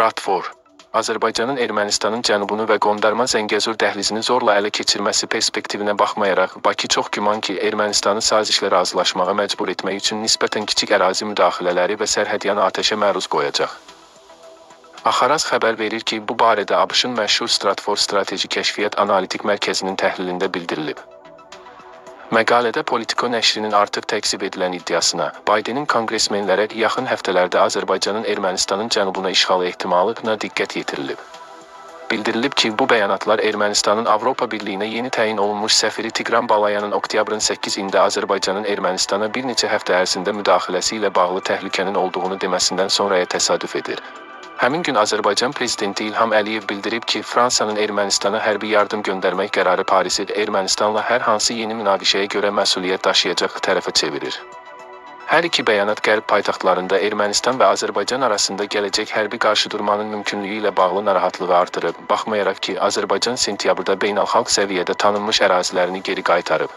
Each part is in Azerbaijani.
Stratfor. Azərbaycanın Ermənistanın cənubunu və qondarma Zəngəzur dəhlizini zorla ələ keçirməsi perspektivinə baxmayaraq, Bakı çox güman ki, Ermənistanı sazişlə razılaşmağa məcbur etmək üçün nisbətən kiçik ərazi müdaxilələri və sərhədyanı atəşə məruz qoyacaq. Axaraz xəbər verir ki, bu barədə ABŞ-ın məşhur Stratfor Strateji Kəşfiyyat Analitik Mərkəzinin təhlilində bildirilib. Məqalədə Politico nəşrinin artıq təksib edilən iddiasına, Bidenin konqresmenlərə yaxın həftələrdə Azərbaycanın Ermənistanın cənubuna işğalı ehtimalına diqqət yetirilib. Bildirilib ki, bu bəyanatlar Ermənistanın Avropa Birliyinə yeni təyin olunmuş səfiri Tigran Balayanın oktyabrın 8-də Azərbaycanın Ermənistana bir neçə həftə ərzində müdaxiləsi ilə bağlı təhlükənin olduğunu deməsindən sonraya təsadüf edir. Həmin gün Azərbaycan prezidenti İlham Əliyev bildirib ki, Fransanın Ermənistana hərbi yardım göndərmək qərarı Parisi Ermənistanla hər hansı yeni münaqişəyə görə məsuliyyət daşıyacaq tərəfə çevirir. Hər iki bəyanat qərb paytaxtlarında Ermənistan və Azərbaycan arasında gələcək hərbi qarşıdurmanın mümkünlüyü ilə bağlı narahatlığı artırıb, baxmayaraq ki, Azərbaycan sentyabrda beynəlxalq səviyyədə tanınmış ərazilərini geri qaytarıb.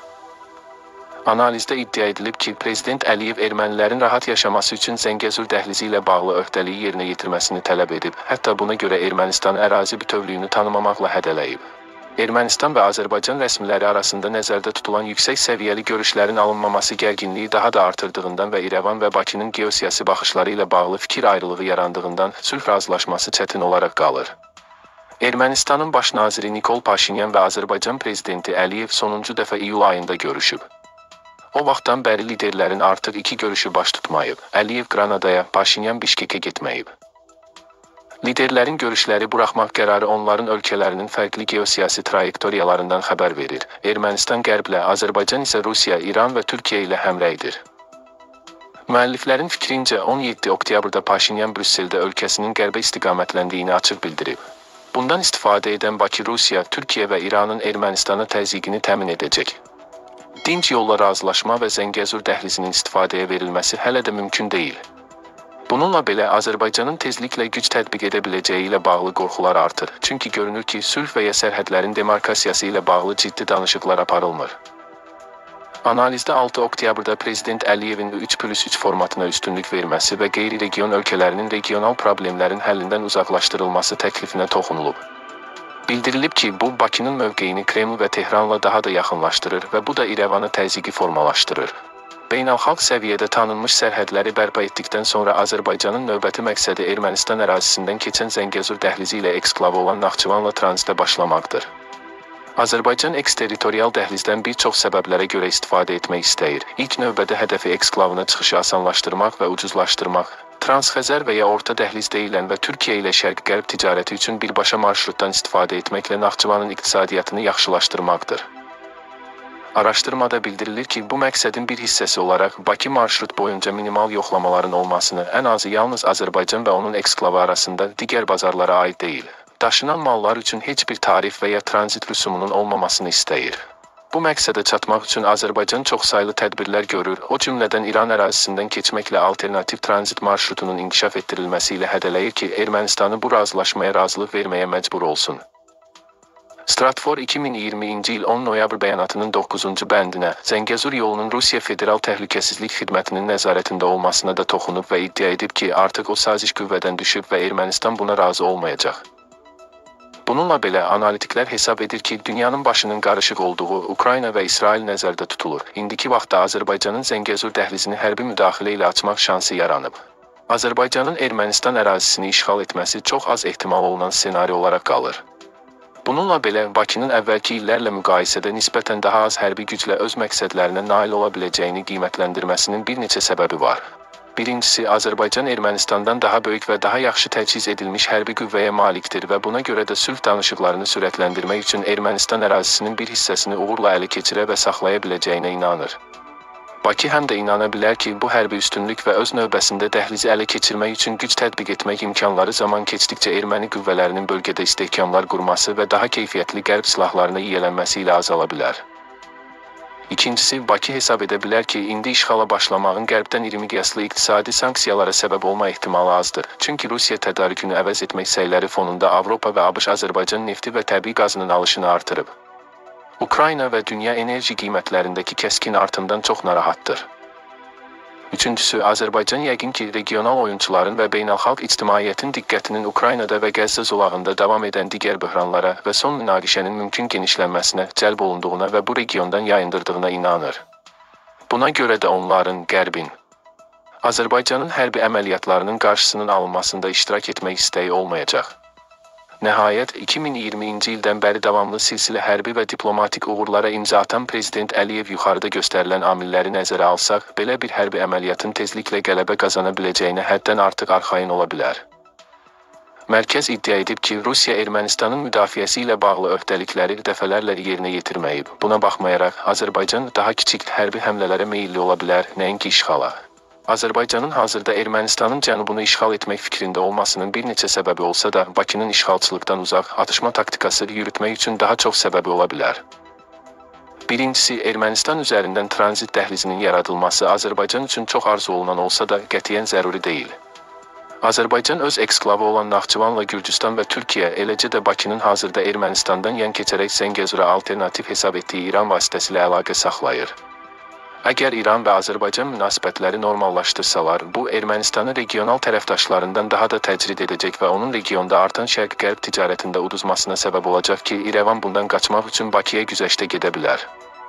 Analizdə iddia edilib ki, Prezident Əliyev ermənilərin rahat yaşaması üçün Zəngəzur dəhlizi ilə bağlı öhdəliyi yerinə yetirməsini tələb edib, hətta buna görə Ermənistan ərazi bütövlüyünü tanımamaqla hədələyib. Ermənistan və Azərbaycan rəsmiləri arasında nəzərdə tutulan yüksək səviyyəli görüşlərin alınmaması gərginliyi daha da artırdığından və İrəvan və Bakının geosiyasi baxışları ilə bağlı fikir ayrılığı yarandığından sülh razılaşması çətin olaraq qalır. Ermənistanın baş naziri Nikol Paşinyan və Azərbaycan prezidenti Əliyev sonuncu dəfə iyul ayında görüşüb. O vaxtdan bəri liderlərin artıq iki görüşü baş tutmayıb. Əliyev Qranadaya, Paşinyan Bişkekə getməyib. Liderlərin görüşləri buraxmaq qərarı onların ölkələrinin fərqli geosiyasi trayektoriyalarından xəbər verir. Ermənistan qərblə, Azərbaycan isə Rusiya, İran və Türkiyə ilə həmrəydir. Müəlliflərin fikrincə 17 oktyabrda Paşinyan Brüsseldə ölkəsinin qərbə istiqamətləndiyini açıq bildirib. Bundan istifadə edən Bakı, Rusiya, Türkiyə və İranın Ermənistana təzyiqini təmin edəcək. Dinc yolla razılaşma və Zəngəzur dəhlizinin istifadəyə verilməsi hələ də mümkün deyil. Bununla belə Azərbaycanın tezliklə güc tətbiq edə biləcəyi ilə bağlı qorxular artır. Çünki görünür ki, sülh və ya sərhədlərin demarkasiyası ilə bağlı ciddi danışıqlar aparılmır. Analizdə 6 oktyabrda Prezident Əliyevin 3+3 formatına üstünlük verməsi və qeyri-region ölkələrinin regional problemlərin həllindən uzaqlaşdırılması təklifinə toxunulub. Bildirilib ki, bu Bakının mövqeyini Kreml və Tehranla daha da yaxınlaşdırır və bu da İrəvanı təzyiqi formalaşdırır. Beynəlxalq səviyyədə tanınmış sərhədləri bərpa etdikdən sonra Azərbaycanın növbəti məqsədi Ermənistan ərazisindən keçən Zəngəzur dəhlizi ilə eksklavı olan Naxçıvanla tranzitə başlamaqdır. Azərbaycan eksterritorial dəhlizdən bir çox səbəblərə görə istifadə etmək istəyir. İlk növbədə hədəfi eksklavına çıxışı asanlaşdırmaq və ucuzlaşdırmaq, Transxəzər və ya Orta Dəhliz deyilən və Türkiyə ilə Şərq-Qərb ticarəti üçün birbaşa marşrutdan istifadə etməklə Naxçıvanın iqtisadiyyatını yaxşılaşdırmaqdır. Araşdırmada bildirilir ki, bu məqsədin bir hissəsi olaraq Bakı marşrut boyunca minimal yoxlamaların olmasını, ən azı yalnız Azərbaycan və onun eksklavı arasında digər bazarlara aid deyil, daşınan mallar üçün heç bir tarif və ya tranzit rüsumunun olmamasını istəyir. Bu məqsədə çatmaq üçün Azərbaycan çoxsaylı tədbirlər görür, o cümlədən İran ərazisindən keçməklə alternativ tranzit marşrutunun inkişaf etdirilməsi ilə hədələyir ki, Ermənistanı bu razılaşmaya razılıq verməyə məcbur olsun. Stratfor 2020-ci il 10 noyabr bəyanatının 9-cu bəndinə, Zəngəzur yolunun Rusiya Federal Təhlükəsizlik Xidmətinin nəzarətində olmasına da toxunub və iddia edib ki, artıq o saziş qüvvədən düşüb və Ermənistan buna razı olmayacaq. Bununla belə, analitiklər hesab edir ki, dünyanın başının qarışıq olduğu Ukrayna və İsrail nəzərdə tutulur. İndiki vaxtda Azərbaycanın Zəngəzur dəhlizini hərbi müdaxilə ilə açmaq şansı yaranıb. Azərbaycanın Ermənistan ərazisini işğal etməsi çox az ehtimal olunan senari olaraq qalır. Bununla belə, Bakının əvvəlki illərlə müqayisədə nisbətən daha az hərbi güclə öz məqsədlərinə nail ola biləcəyini qiymətləndirməsinin bir neçə səbəbi var. Birincisi, Azərbaycan Ermənistandan daha böyük və daha yaxşı təchiz edilmiş hərbi qüvvəyə malikdir və buna görə də sülh danışıqlarını sürətləndirmək üçün Ermənistan ərazisinin bir hissəsini uğurla ələ keçirə və saxlaya biləcəyinə inanır. Bakı həm də inana bilər ki, bu hərbi üstünlük və öz növbəsində dəhlizi ələ keçirmək üçün güc tətbiq etmək imkanları zaman keçdikcə erməni qüvvələrinin bölgədə istehkamlar qurması və daha keyfiyyətli qərb silahlarına yiyələnməsi ilə azala bilər. İkincisi, Bakı hesab edə bilər ki, indi işğala başlamağın qərbdən iri miqyaslı iqtisadi sanksiyalara səbəb olma ehtimalı azdır. Çünki Rusiya tədarükünü əvəz etmək səyləri fonunda Avropa və ABŞ Azərbaycan nefti və təbii qazının alışını artırıb. Ukrayna və dünya enerji qiymətlərindəki kəskin artımdan çox narahatdır. Üçüncüsü, Azərbaycan yəqin ki, regional oyunçuların və beynəlxalq ictimaiyyətin diqqətinin Ukraynada və Qəzza zolağında davam edən digər böhranlara və son münaqişənin mümkün genişlənməsinə cəlb olunduğuna və bu regiondan yayındırdığına inanır. Buna görə də onların, Qərbin, Azərbaycanın hərbi əməliyyatlarının qarşısının alınmasında iştirak etmək istəyi olmayacaq. Nəhayət, 2020-ci ildən bəri davamlı silsilə hərbi və diplomatik uğurlara imza atan Prezident Əliyev yuxarıda göstərilən amilləri nəzərə alsaq, belə bir hərbi əməliyyatın tezliklə qələbə qazana biləcəyinə həddən artıq arxayın ola bilər. Mərkəz iddia edib ki, Rusiya Ermənistanın müdafiəsi ilə bağlı öhdəlikləri dəfələrlə yerinə yetirməyib. Buna baxmayaraq, Azərbaycan daha kiçik hərbi həmlələrə meyilli ola bilər, nəinki işğala. Azərbaycanın hazırda Ermənistanın cənubunu işğal etmək fikrində olmasının bir neçə səbəbi olsa da, Bakının işğalçılıqdan uzaq atışma taktikası yürütmək üçün daha çox səbəbi ola bilər. Birincisi, Ermənistan üzərindən tranzit dəhlizinin yaradılması Azərbaycan üçün çox arzu olunan olsa da, qətiyyən zəruri deyil. Azərbaycan öz eksklavı olan Naxçıvanla Gürcüstan və Türkiyə, eləcə də Bakının hazırda Ermənistandan yan keçərək Zəngəzura alternativ hesab etdiyi İran vasitəsilə əlaqə saxlayır. Əgər İran və Azərbaycan münasibətləri normallaşdırsalar, bu Ermənistanı regional tərəfdaşlarından daha da təcrid edəcək və onun regionda artan şərq-qərb ticarətində uduzmasına səbəb olacaq ki, İrəvan bundan qaçmaq üçün Bakıya güzəştə gedə bilər.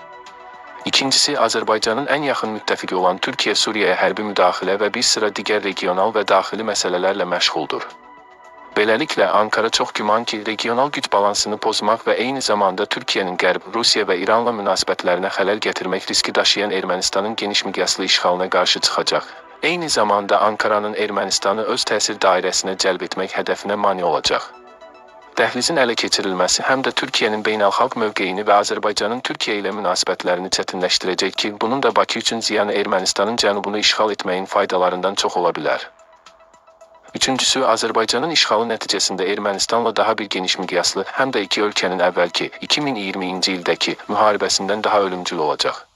İkincisi, Azərbaycanın ən yaxın müttəfiqi olan Türkiyə Suriyaya hərbi müdaxilə və bir sıra digər regional və daxili məsələlərlə məşğuldur. Beləliklə, Ankara çox güman ki, regional güc balansını pozmaq və eyni zamanda Türkiyənin Qərb, Rusiya və İranla münasibətlərinə xələl gətirmək riski daşıyan Ermənistanın geniş miqyaslı işğalına qarşı çıxacaq. Eyni zamanda Ankaranın Ermənistanı öz təsir dairəsinə cəlb etmək hədəfinə mane olacaq. Dəhlizin ələ keçirilməsi həm də Türkiyənin beynəlxalq mövqeyini və Azərbaycanın Türkiyə ilə münasibətlərini çətinləşdirəcək ki, bunun da Bakı üçün ziyanı Ermənistanın cənubunu işğal etməyin faydalarından çox ola bilər. Üçüncüsü, Azərbaycanın işğalı nəticəsində Ermənistanla daha bir geniş miqyaslı, həm də iki ölkənin əvvəlki 2020-ci ildəki müharibəsindən daha ölümcül olacaq.